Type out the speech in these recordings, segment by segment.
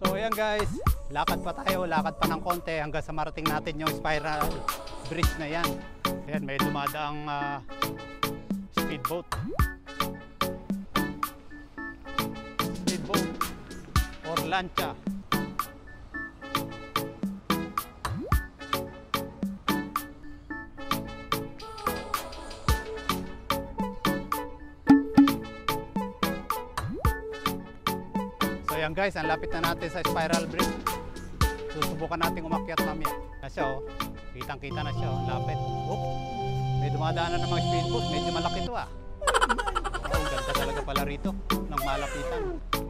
So ayan guys, lakad pa tayo, lakad pa ng konti hanggang sa marating natin yung spiral bridge na yan. Ayan, may dumadaang speedboat or lancha. So yan guys, ang lapit na natin sa spiral bridge. Susubukan natin umakyat mamaya. Na siya oh, kitang kita na siya oh, lapit. Oop, may dumadaanan ng mga speedboat, medyo malaki to ah. Oh, ganda talaga pala rito ng malapitan.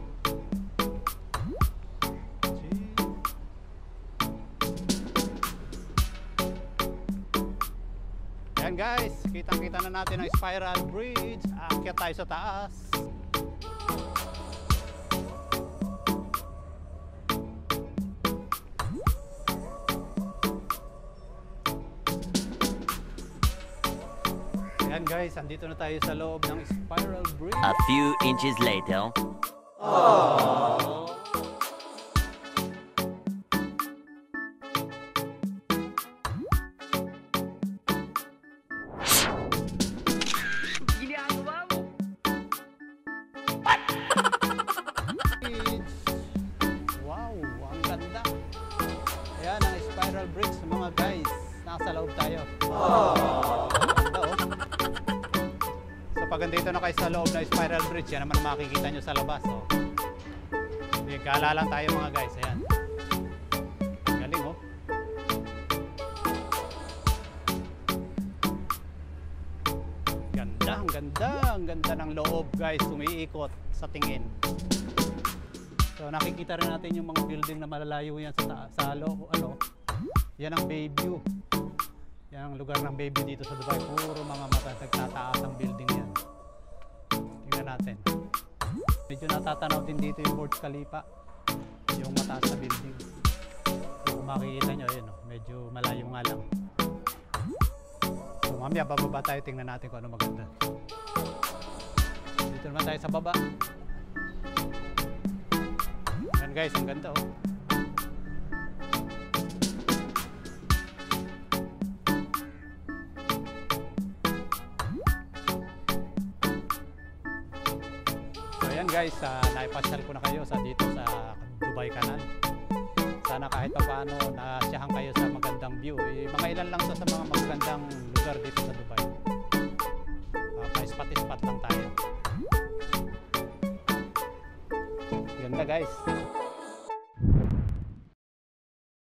Ayan guys, kitang-kita na natin ang spiral bridge. Aakyat tayo sa taas. Ayan guys, andito na tayo sa loob ng spiral bridge. A few inches later. Aww. Wow, ang ganda. Ayan ang spiral bridge mga guys. Nasa loob tayo. Ganda oh. So pag andito na kayo sa loob na spiral bridge, yan naman makikita nyo sa labas oh. Gala lang tayo mga guys. Ayan. Galing oh. Ganda, ang ganda. Ang ganda ng loob guys. Umiikot sa tingin. So nakikita rin natin yung mga building na malalayo yan sa loob. Ano? Yan ang Bayview. Yan ang lugar ng Bayview dito sa Dubai. Puro mga nagtataas ang building yan. Tingnan natin. Medyo natatanaw din dito yung Burj Khalifa. Yung mataas na building. Kung makikita nyo, yun, medyo malayo nga lang. So mamaya bababa tayo, tingnan natin kung ano maganda. Dito naman tayo sa baba. Yan guys, ang ganda oh. So ayan guys, naipasyal ko na kayo dito sa Dubai Canal. Sana kahit pa paano nasyahan kayo sa magandang view. Mga ilan lang sa mga magandang lugar dito sa Dubai. Pa-spot-spot lang tayo. Ganda guys.